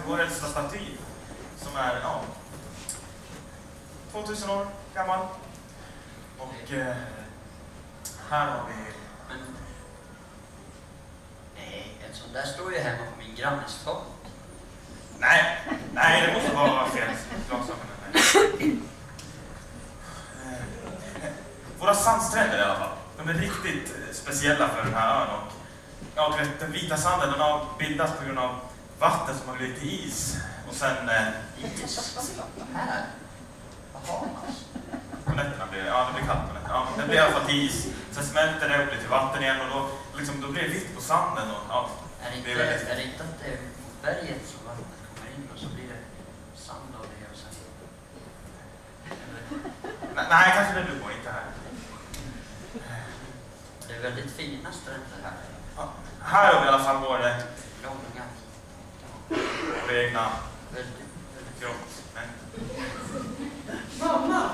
vår äldsta staty som är 2000 år gammal. Och här har vi... Nej, en sån där står ju hemma på min grannes tomt. Nej, det måste vara fel. Våra sandstränder i alla fall. De är riktigt speciella för den här ön. Och den vita sanden den har bildats på grund av vatten som har blivit till is. Och sen... Is? Här? Bahamas? På nätterna blir det blir kallt på nätterna. Ja, det blir i alla fall till is. Sen smälter det och blir till vatten igen och då blir det vitt på sanden. Och, är det inte att det är berget som vattnet kommer in och så blir det sand av det och sen... Nej, kanske det blir på, inte här. Det är väldigt fina stränder här. Ja, här har vi i alla fall vår långa. egna Väldigt grott. Mamma!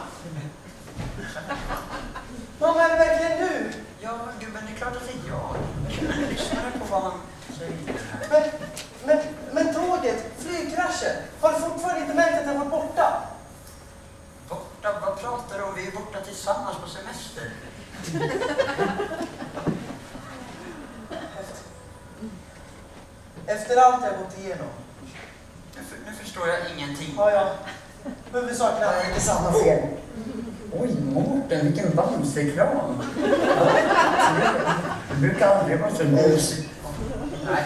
Mamma, är det verkligen du? Ja, gubben, det är klart att det är jag. Jag lyssnar på vad han säger. Men tåget, flygkraschen, har du fortfarande inte märkt att den var borta? Borta? Vad pratar du om? Vi är borta tillsammans på semester. Efter allt jag gått igenom. Nu förstår jag ingenting. Ja. Huvudsaken är inte samma fel. Oj, Mårten, vilken bamsekram. Det brukar aldrig vara så mysigt. Nej.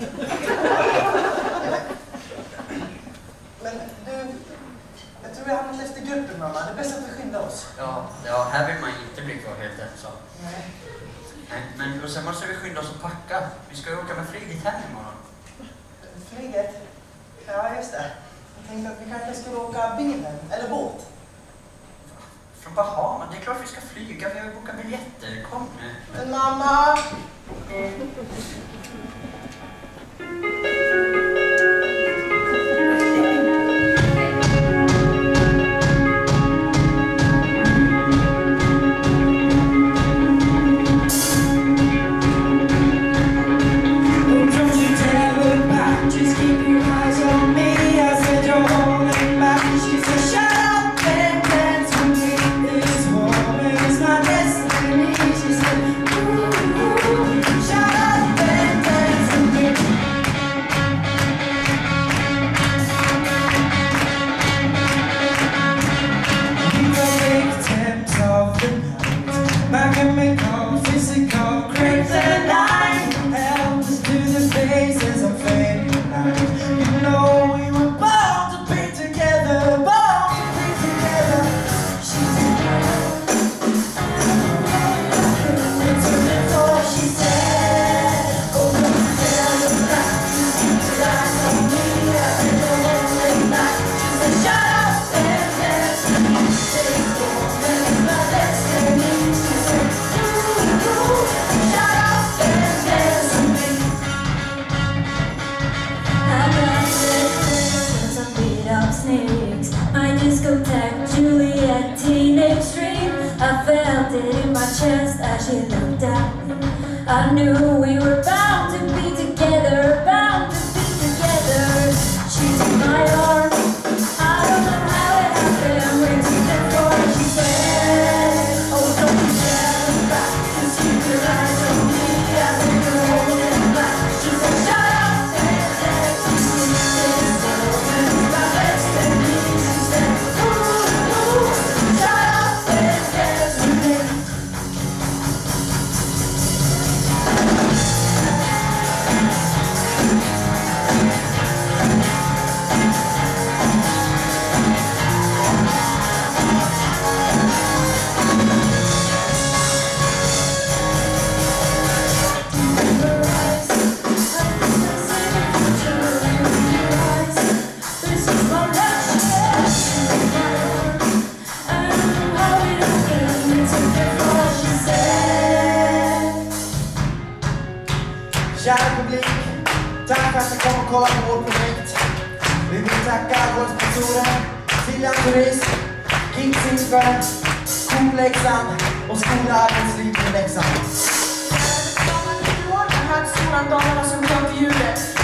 Men du, jag tror jag har hamnat efter gruppen, mamma. Det är bäst att vi skyndar oss. Ja, här vill man inte bli kvar helt ensam. Nej. Men och sen måste vi skynda oss och packa. Vi ska ju åka med flyget hem imorgon. Flyget? Ja, just det. Jag tänkte att vi kanske skulle åka bilen eller båt. Från Bahamas? Det är klart vi ska flyga. Vi har ju bokat biljetter. Kom nu. Men mamma! I knew we were bound to be together, bound to be together. She's in my arms. I don't know how it happened. We're together before she said, oh, don't be scared back. Just keep your eyes on me as we go holding back. She said, shut up and dance with me. This moment is my destiny. She said, ooh, shut up and dance with me. Kära publik, tack för att ni kom och kollade på vårt projekt. Vi vill tacka våra sponsorer, Siljan Turism, Kids Insberg, Skolexan och Skola Arbetsliv i Leksand. Högskolan Dalarna som kom till hjulet.